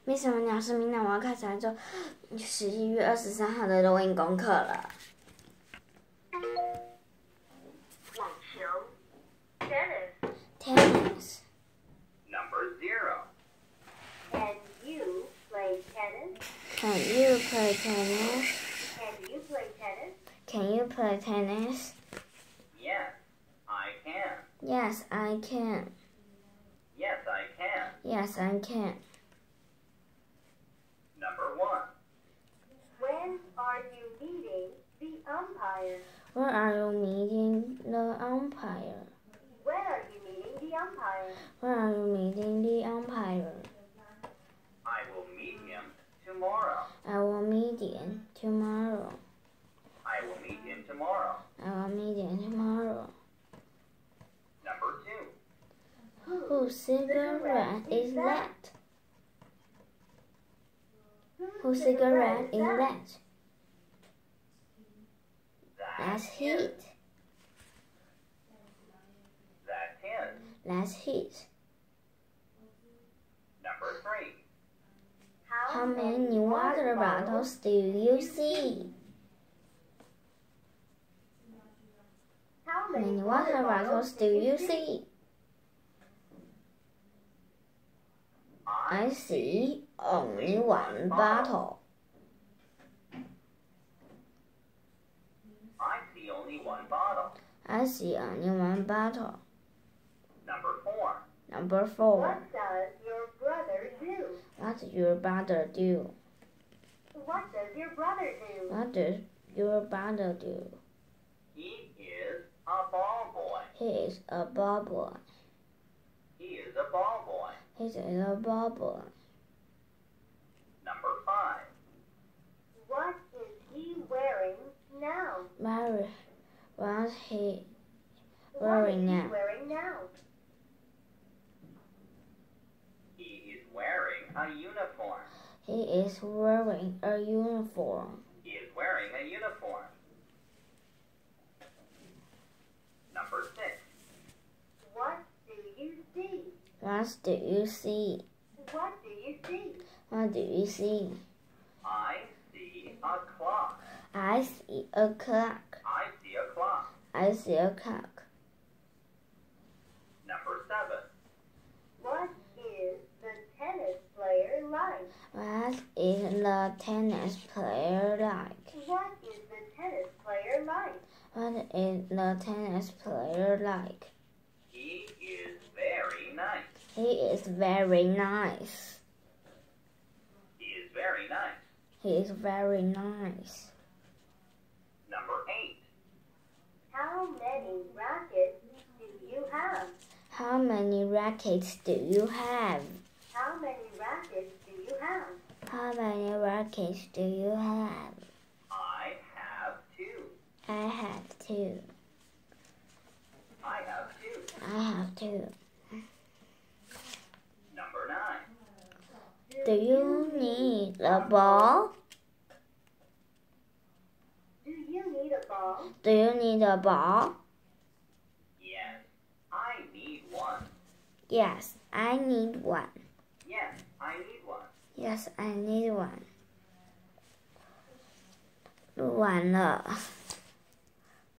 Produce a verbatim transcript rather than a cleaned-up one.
没什么鸟是明天我要开始来做十一月二十三号的录音功课了。 网球 tennis Tennis. number zero. Can you play tennis? Can you play tennis? Can you play tennis? Can you play tennis? Yes, I can. Yes, I can. Yes, I can. Yes, I can. Number one. When are you meeting the umpire? Where are you meeting the umpire? When are you meeting the umpire? Where are you meeting the umpire? I will meet him tomorrow. I will meet him tomorrow. I will meet him tomorrow. I will meet him tomorrow. Number two. Whose cigarette is that? Whose cigarette is that? That's heat. That's his. That's heat. Number three. How many water bottles do you see? How How many water bottles do you see? I see only one bottle. I see only one bottle. I see only one bottle. Number four. Number four. What does your brother do? What does your brother do? What does your brother do? What does your brother do? He is a ball boy. He is a ball boy. He is a ball boy. He is a ball boy. Number five. What is he wearing now? Mary, what he What wearing is he now? wearing now? He is wearing a uniform. He is wearing a uniform. He is wearing a uniform. Number six. What do you see? What do you see? What do you see? What do you see? I see a clock. I see a clock. I see a clock. I see a clock. Number seven. What is the tennis player like? What is the tennis player like? What is the tennis player like? What is the tennis player like? He is very nice. He is very nice. He is very nice. He is very nice. Number eight. How many rackets do you have? How many rackets do you have? How many rackets do you have? How many rackets do you have? I have two. I have two. I have two. I have two. Number nine. Do you need a ball? Do you need a ball? Do you need a ball? Yes, I need one. Yes, I need one. Yes, I need one. Yes, I need one. 录完了。